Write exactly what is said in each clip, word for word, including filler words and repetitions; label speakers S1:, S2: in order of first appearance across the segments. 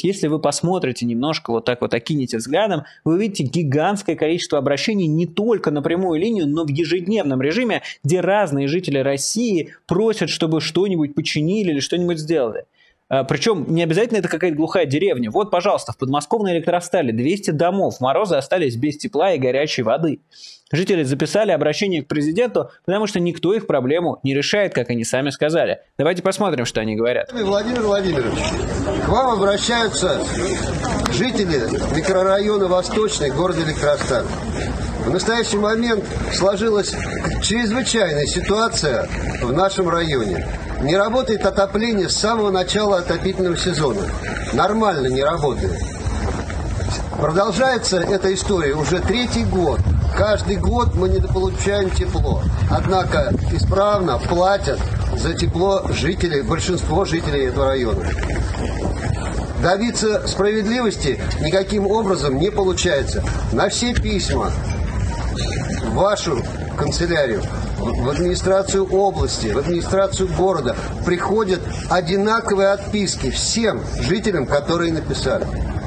S1: Если вы посмотрите немножко вот так вот, окинете взглядом, вы увидите гигантское количество обращений не только на прямую линию, но в ежедневном режиме, где разные жители России просят, чтобы что-нибудь починили или что-нибудь сделали. Причем не обязательно это какая-то глухая деревня. Вот, пожалуйста, в подмосковной Электростали двести домов в морозы остались без тепла и горячей воды. Жители записали обращение к президенту, потому что никто их проблему не решает, как они сами сказали. Давайте посмотрим, что они говорят.
S2: Владимир Владимирович, к вам обращаются жители микрорайона Восточный, города Электросталь. В настоящий момент сложилась чрезвычайная ситуация в нашем районе. Не работает отопление с самого начала отопительного сезона. Нормально не работает. Продолжается эта история уже третий год. Каждый год мы недополучаем тепло. Однако исправно платят за тепло жители, большинство жителей этого района. Добиться справедливости никаким образом не получается. На все письма в вашу канцелярию, в администрацию области, в администрацию города приходят одинаковые отписки всем жителям, которые написали.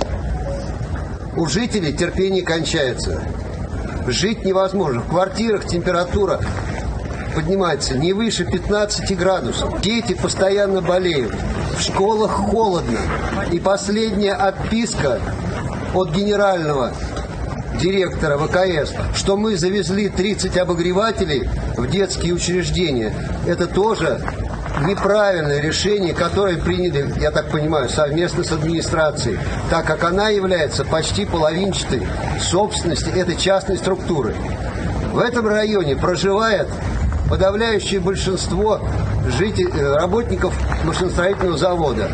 S2: У жителей терпение кончается. Жить невозможно. В квартирах температура поднимается не выше пятнадцати градусов. Дети постоянно болеют. В школах холодно. И последняя отписка от генерального директора ВКС, что мы завезли тридцать обогревателей в детские учреждения, это тоже неправильное решение, которое приняли, я так понимаю, совместно с администрацией, так как она является почти половинчатой собственностью этой частной структуры. В этом районе проживает подавляющее большинство жителей, работников машиностроительного завода.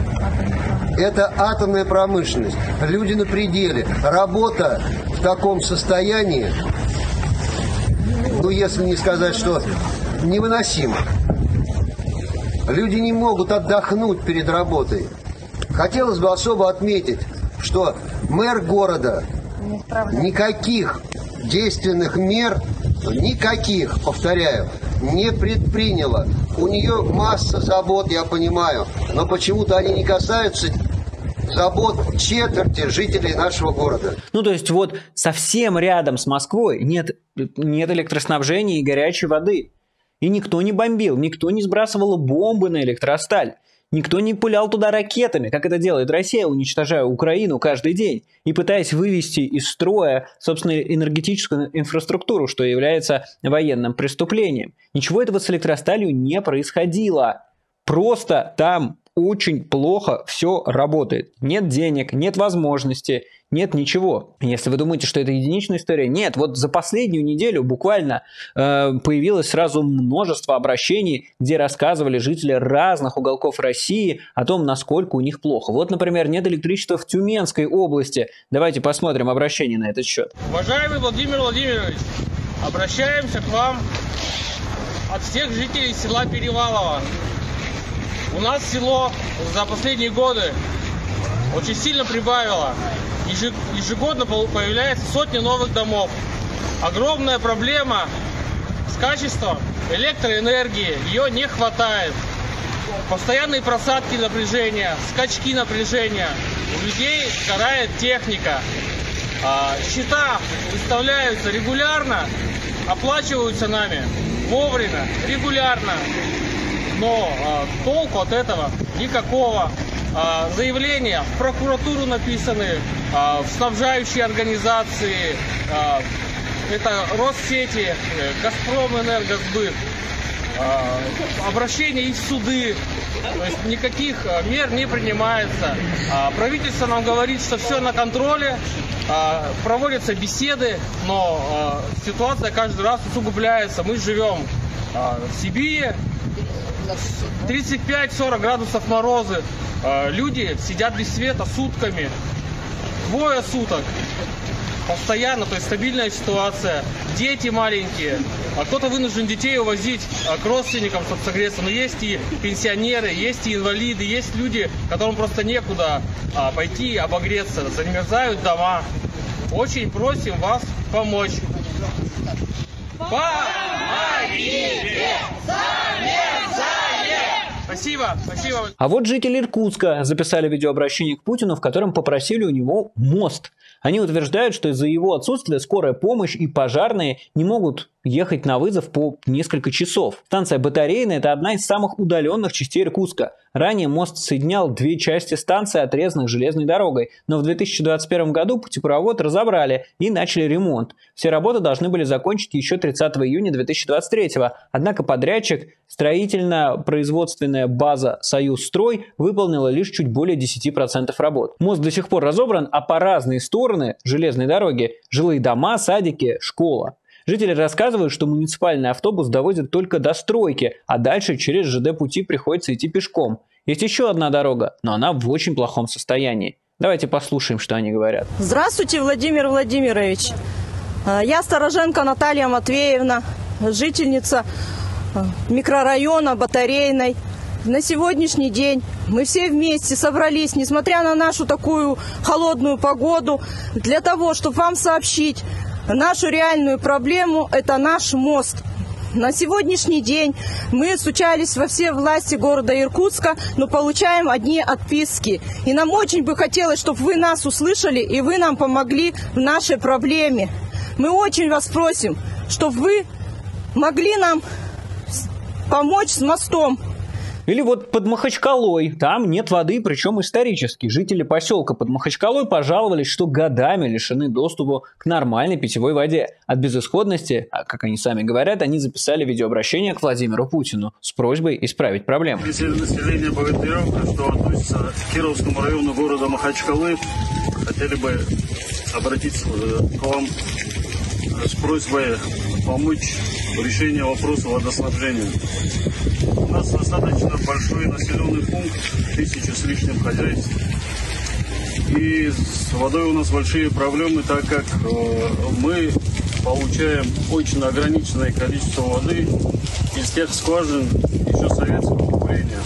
S2: Это атомная промышленность. Люди на пределе. Работа в таком состоянии, ну, если не сказать, что невыносимо. Люди не могут отдохнуть перед работой. Хотелось бы особо отметить, что мэр города никаких действенных мер, никаких, повторяю, не предприняла. У нее масса забот, я понимаю, но почему-то они не касаются забот четверти жителей нашего города.
S1: Ну, то есть вот совсем рядом с Москвой нет, нет электроснабжения и горячей воды. И никто не бомбил, никто не сбрасывал бомбы на Электросталь. Никто не пулял туда ракетами, как это делает Россия, уничтожая Украину каждый день и пытаясь вывести из строя, собственно, энергетическую инфраструктуру, что является военным преступлением. Ничего этого с Электросталью не происходило. Просто там очень плохо все работает. Нет денег, нет возможности, нет ничего. Если вы думаете, что это единичная история, нет. Вот за последнюю неделю буквально э, появилось сразу множество обращений, где рассказывали жители разных уголков России о том, насколько у них плохо. Вот, например, нет электричества в Тюменской области. Давайте посмотрим обращение на этот счет.
S3: Уважаемый Владимир Владимирович, обращаемся к вам от всех жителей села Перевалово. У нас село за последние годы очень сильно прибавило. Ежегодно появляется сотни новых домов. Огромная проблема с качеством электроэнергии. Ее не хватает. Постоянные просадки напряжения, скачки напряжения. У людей сгорает техника. Счета выставляются регулярно, оплачиваются нами вовремя, регулярно. Но э, толку от этого никакого. Э, заявления в прокуратуру написаны, э, в снабжающие организации, э, это Россети, э, Газпром Энергосбыт, э, обращения и в суды. То есть никаких мер не принимается. Э, правительство нам говорит, что все на контроле, э, проводятся беседы, но э, ситуация каждый раз усугубляется. Мы живем э, в Сибири. тридцать пять — сорок градусов морозы. Люди сидят без света сутками. Двое суток. Постоянно, то есть стабильная ситуация. Дети маленькие. А кто-то вынужден детей увозить к родственникам, чтобы согреться. Но есть и пенсионеры, есть и инвалиды, есть люди, которым просто некуда пойти обогреться. Замерзают дома. Очень просим вас помочь. Помогите! Замерзаем! Спасибо, спасибо.
S1: А вот жители Иркутска записали видеообращение к Путину, в котором попросили у него мост. Они утверждают, что из-за его отсутствия скорая помощь и пожарные не могут ехать на вызов по несколько часов. Станция Батарейная – это одна из самых удаленных частей Иркутска. Ранее мост соединял две части станции, отрезанных железной дорогой, но в две тысячи двадцать первом году путепровод разобрали и начали ремонт. Все работы должны были закончить еще тридцатого июня две тысячи двадцать третьего, однако подрядчик, строительно-производственная база «Союзстрой», выполнила лишь чуть более десяти процентов работ. Мост до сих пор разобран, а по разные стороны железной дороги – жилые дома, садики, школа. Жители рассказывают, что муниципальный автобус довозит только до стройки, а дальше через ЖД-пути приходится идти пешком. Есть еще одна дорога, но она в очень плохом состоянии. Давайте послушаем, что они говорят.
S4: Здравствуйте, Владимир Владимирович. Я Стороженко Наталья Матвеевна, жительница микрорайона Батарейной. На сегодняшний день мы все вместе собрались, несмотря на нашу такую холодную погоду, для того, чтобы вам сообщить нашу реальную проблему – это наш мост. На сегодняшний день мы стучались во все власти города Иркутска, но получаем одни отписки. И нам очень бы хотелось, чтобы вы нас услышали и вы нам помогли в нашей проблеме. Мы очень вас просим, чтобы вы могли нам помочь с мостом.
S1: Или вот под Махачкалой, там нет воды, причем исторически. Жители поселка под Махачкалой пожаловались, что годами лишены доступа к нормальной питьевой воде. От безысходности, как они сами говорят, они записали видеообращение к Владимиру Путину с просьбой исправить проблему.
S5: Если население Богатыревка, что относится к Кировскому району города Махачкалы, хотели бы обратиться к вам с просьбой помочь в решении вопроса водоснабжения. У нас достаточно большой населенный пункт, тысяча с лишним хозяйств. И с водой у нас большие проблемы, так как э, мы получаем очень ограниченное количество воды из тех скважин еще советского поколения.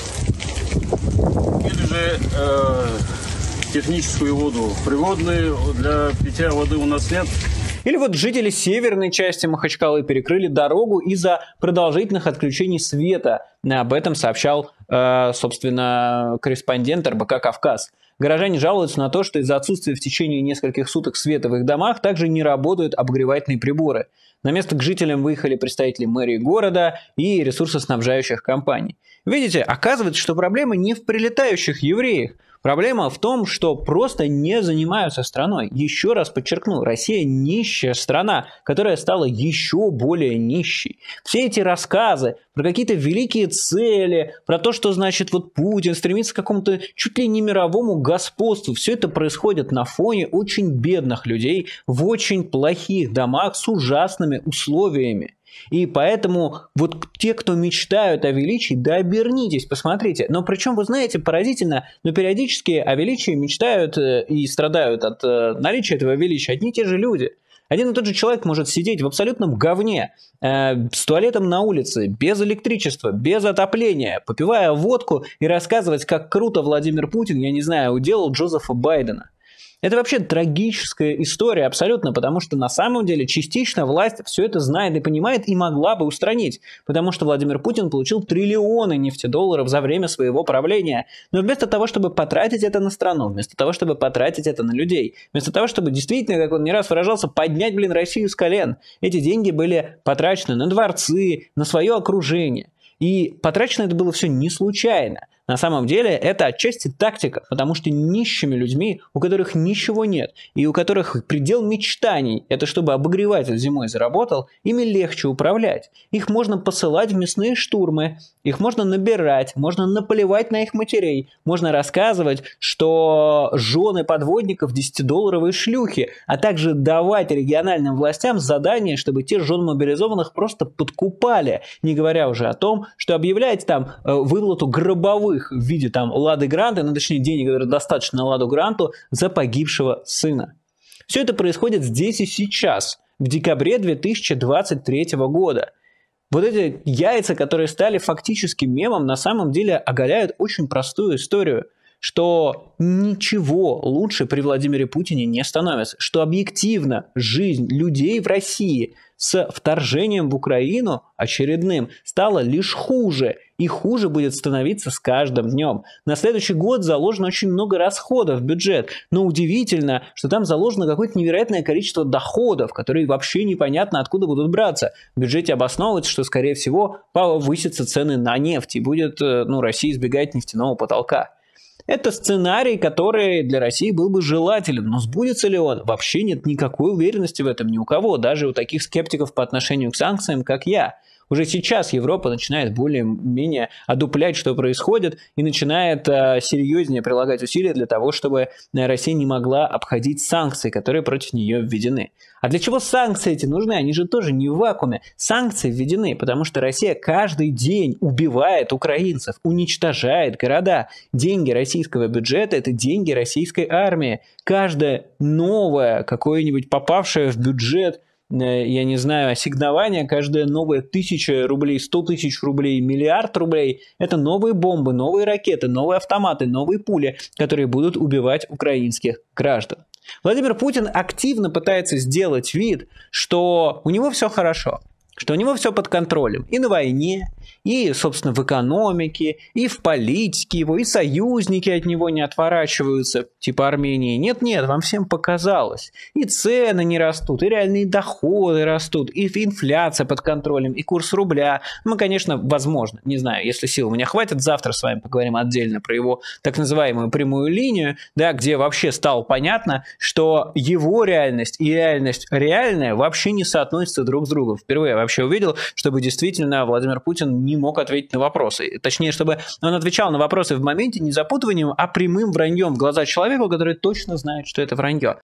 S5: Или же э, техническую воду. Пригодной для питья воды у нас нет.
S1: Или вот жители северной части Махачкалы перекрыли дорогу из-за продолжительных отключений света. Об этом сообщал, э, собственно, корреспондент эр бэ ка «Кавказ». Горожане жалуются на то, что из-за отсутствия в течение нескольких суток света в их домах также не работают обогревательные приборы. На место к жителям выехали представители мэрии города и ресурсоснабжающих компаний. Видите, оказывается, что проблема не в прилетающих евреях. Проблема в том, что просто не занимаются страной. Еще раз подчеркну, Россия нищая страна, которая стала еще более нищей. Все эти рассказы про какие-то великие цели, про то, что значит вот Путин стремится к какому-то чуть ли не мировому господству, все это происходит на фоне очень бедных людей в очень плохих домах с ужасными условиями. И поэтому вот те, кто мечтают о величии, да обернитесь, посмотрите. Но причем, вы знаете, поразительно, но периодически о величии мечтают и страдают от наличия этого величия одни и те же люди. Один и тот же человек может сидеть в абсолютном говне, э, с туалетом на улице, без электричества, без отопления, попивая водку и рассказывать, как круто Владимир Путин, я не знаю, уделал Джозефа Байдена. Это вообще трагическая история абсолютно, потому что на самом деле частично власть все это знает и понимает и могла бы устранить, потому что Владимир Путин получил триллионы нефтедолларов за время своего правления. Но вместо того, чтобы потратить это на страну, вместо того, чтобы потратить это на людей, вместо того, чтобы действительно, как он не раз выражался, поднять, блин, Россию с колен, эти деньги были потрачены на дворцы, на свое окружение. И потрачено это было все не случайно. На самом деле это отчасти тактика, потому что нищими людьми, у которых ничего нет, и у которых предел мечтаний, это чтобы обогреватель зимой заработал, ими легче управлять. Их можно посылать в мясные штурмы, их можно набирать, можно наплевать на их матерей, можно рассказывать, что жены подводников десятидолларовые шлюхи, а также давать региональным властям задание, чтобы те жен мобилизованных просто подкупали, не говоря уже о том, что объявлять там выплату гробовых в виде там Лады Гранта, ну точнее денег, которые достаточно на Ладу Гранту, за погибшего сына. Все это происходит здесь и сейчас, в декабре две тысячи двадцать третьего года. Вот эти яйца, которые стали фактически мемом, на самом деле оголяют очень простую историю, что ничего лучше при Владимире Путине не становится, что объективно жизнь людей в России с вторжением в Украину очередным стала лишь хуже, и хуже будет становиться с каждым днем. На следующий год заложено очень много расходов в бюджет, но удивительно, что там заложено какое-то невероятное количество доходов, которые вообще непонятно откуда будут браться. В бюджете обосновывается, что, скорее всего, повысятся цены на нефть, и будет, ну, Россия избегать нефтяного потолка. Это сценарий, который для России был бы желателен, но сбудется ли он? Вообще нет никакой уверенности в этом ни у кого, даже у таких скептиков по отношению к санкциям, как я. Уже сейчас Европа начинает более-менее одуплять, что происходит, и начинает э, серьезнее прилагать усилия для того, чтобы Россия не могла обходить санкции, которые против нее введены. А для чего санкции эти нужны? Они же тоже не в вакууме. Санкции введены, потому что Россия каждый день убивает украинцев, уничтожает города. Деньги российского бюджета – это деньги российской армии. Каждое новое, какое-нибудь попавшее в бюджет, я не знаю, ассигнование, каждая новая тысяча рублей, сто тысяч рублей, миллиард рублей – это новые бомбы, новые ракеты, новые автоматы, новые пули, которые будут убивать украинских граждан. Владимир Путин активно пытается сделать вид, что у него все хорошо, что у него все под контролем и на войне, и, собственно, в экономике, и в политике его, и союзники от него не отворачиваются, типа Армении. Нет-нет, вам всем показалось. И цены не растут, и реальные доходы растут, и инфляция под контролем, и курс рубля. Мы, конечно, возможно, не знаю, если сил у меня хватит, завтра с вами поговорим отдельно про его так называемую прямую линию, да, где вообще стало понятно, что его реальность и реальность реальная вообще не соотносятся друг с другом. Впервые я вообще увидел, чтобы действительно Владимир Путин не мог ответить на вопросы. Точнее, чтобы он отвечал на вопросы в моменте не запутыванием, а прямым враньем в глаза человеку, который точно знает, что это вранье.